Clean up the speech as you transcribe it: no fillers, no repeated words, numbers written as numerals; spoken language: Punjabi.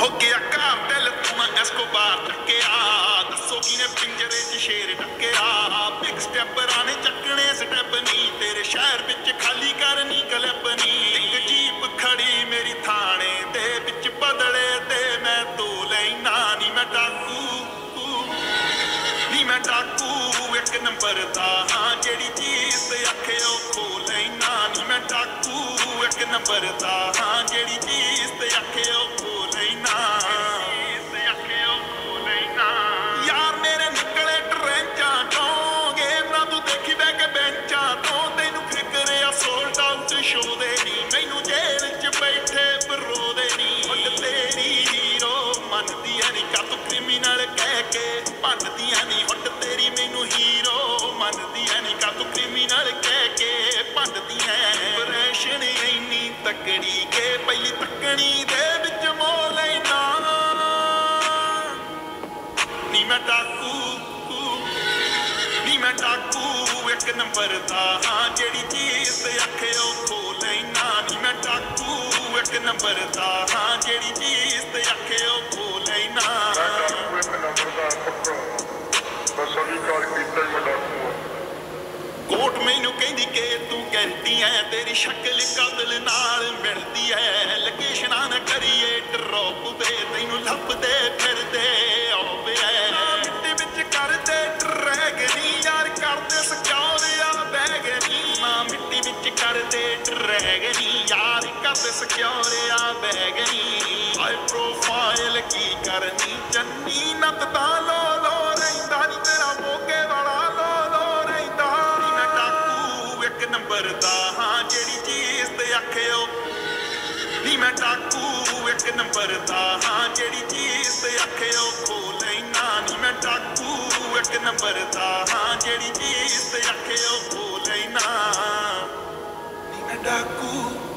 ਹੋ ਗਿਆ ਕਾਰਟਲ ਤੂੰ ਮੈਂ ਐਸਕੋਬਾਰ ਟੱਕਿਆ ਦੱਸੋ ਕਿਨੇ ਪਿੰਜਰੇ 'ਚ ਸ਼ੇਰ ਟੱਕਿਆ ਬਿਗ ਸਟੈਪਰਾਂ ਨੇ ਚੱਕਣੇ ਸਟੈਪ ਨਹੀਂ ਤੇਰੇ ਸ਼ਹਿਰ ਵਿੱਚ ਖਾਲੀ ਕਰਨੀ ਕਲੱਬ ਨਹੀਂ ਇੱਕ ਜੀਪ ਖੜੀ ਮੇਰੀ ਥਾਣੇ ਦੇ ਵਿੱਚ ਬਦਲੇ ਤੇ ਮੈਂ ਧੋ ਲੈਣਾ ਨੀ ਮੈਂ ਡਾਕੂ ਇੱਕ ਨੰਬਰ ਦਾ ਹਾਂ ਜਿਹੜੀ ਚੀਜ਼ ਤੇ ਆਖੇ ਉਹ ਖੋ ਲੈਣਾ ਨੀ ਮੈਂ ਡਾਕੂ ਇੱਕ ਨੰਬਰ ਦਾ ਹਾਂ ਜਿਹੜੀ ਚੀਜ਼ ਤੇ ਆਖੇ ਉਹ ਖੋ ਲੈਣਾ ਯਾਰ ਮੇਰੇ ਨਿਕਲੇ ਟਰੈਂਚਾਂ ਤੋਂ ਗੇਮ ਨਾ ਤੂੰ ਦੇਖੀ ਬਹਿ ਕੇ ਬੈਂਚਾਂ ਤੋਂ ਤੈਨੂੰ ਫਿਕਰ ਆ ਸੋਲਡ ਆਊਟ ਸ਼ੋ ਦੇ ਨੀ ਮੈਨੂੰ ਜੇਲ੍ਹ 'ਚ ਬੈਠੇ ਬਰੋ ਦੇ ਨੀ ਹੁੱਟ ਤੇਰੀ ਹੀਰੋ ਮੰਨਦੀਆਂ ਨੀ ਕਾ ਤੂੰ ਕ੍ਰਿਮੀਨਲ ਕਹਿ ਕੇ ਭੰਨਦੀਆਂ ਨੀ ਹੁੱਟ ਤੇਰੀ ਮੈਨੂੰ ਹੀਰੋ ਮੰਨਦੀਆਂ ਨੀ ਕਾ ਤੂੰ ਕ੍ਰਿਮੀਨਲ ਕਹਿ ਕੇ ਭੰਨਦੀਆਂ ਪ੍ਰੈਸ਼ਨ ਇੰਨੀ ਤਕੜੀ ਕੇ ਪਹਿਲੀ ਤੱਕਣੀ ਦੇ ਵਿੱਚ ਮੋਹ ਲੈਣਾ ਨੀ ਮੈਂ ਡਾਕੂ ਇੱਕ ਨੰਬਰ ਦਾ ਹਾਂ ਜਿਹੜੀ ਚੀਜ਼ ਤੇ ਆਖੇ ਉਹ ਖੋ ਲੈਣਾ ਨੀ ਮੈਂ ਡਾਕੂ ਇੱਕ ਨੰਬਰ ਦਾ ਹਾਂ ਜਿਹੜੀ ਚੀਜ਼ ਤੇ ਆਖੇ ਉਹ ਖੋ ਲੈਣਾ ਇੱਕ ਨੰਬਰ ਦਾ ਪੱਕਾ ਬਸ ਅਧਿਕਾਰ ਕੀਤਾ ਹੀ ਮੈਂ ਡਾਕੂ ਕੋਟ ਮੈਨੂੰ ਕਹਿੰਦੀ ਕਿ ਤੂੰ ਕਹਿੰਦੀ ਐ ਤੇਰੀ ਸ਼ਕਲ ਕਾਤਲ ਨਾਲ ਮਿਲਦੀ ਐ ਲੋਕੇਸ਼ਨਾਂ ਨਾ ਕਰੀਏ ਡਰੋਪ ਵੇ ਤੈਨੂੰ ਲੱਭਦੇ ਫਿਰਦੇ ਆਵੇ ਮਿੱਟੀ ਵਿੱਚ ਕਰਦੇ ਡਰੈਗ ਨੀ ਯਾਰ ਕਰਦੇ ਸਿਕਿਉਰਿਆ ਬੈਗ ਨੀ ਮਾਂ ਮਿੱਟੀ ਵਿੱਚ ਕਰਦੇ ਡਰੈਗ ਨੀ ਯਾਰ ਕਰਦੇ ਸਿਕਿਉਰਿਆ ਬੈਗ ਨੀ ਹਾਈ ਪ੍ਰੋਫਾਈਲ ਕੀ ਕਰਨੀ ਚੰਨੀ ਨੱਤ ਤਾਂ ਲੋ ਰਹਿੰਦਾ ਨੀ ਤੇਰਾ ਮੋਗੇ ਵਾਲਾ ਲੋ ਰਹਿੰਦਾ ਨੀ ਮੈਂ ਡਾਕੂ ਇੱਕ ਨੰਬਰ ਦਾ ਹਾਂ ਜਿਹੜੀ ਚੀਜ਼ ਤੇ ਆਖੇ ਉਹ ਨੀ ਮੈਂ ਡਾਕੂ ਇੱਕ ਨੰਬਰ ਦਾ ਹਾਂ ਜਿਹੜੀ ਚੀਜ਼ ਤੇ ਆਖੇ ਉਹ ਖੋ ਲੈਣਾ ਨੀ ਮੈਂ ਡਾਕੂ ਇੱਕ ਨੰਬਰ ਦਾ ਹਾਂ ਜਿਹੜੀ ਚੀਜ਼ ਤੇ ਆਖੇ ਉਹ ਖੋ ਲੈਣਾ ਨੀ ਮੈਂ ਡਾਕੂ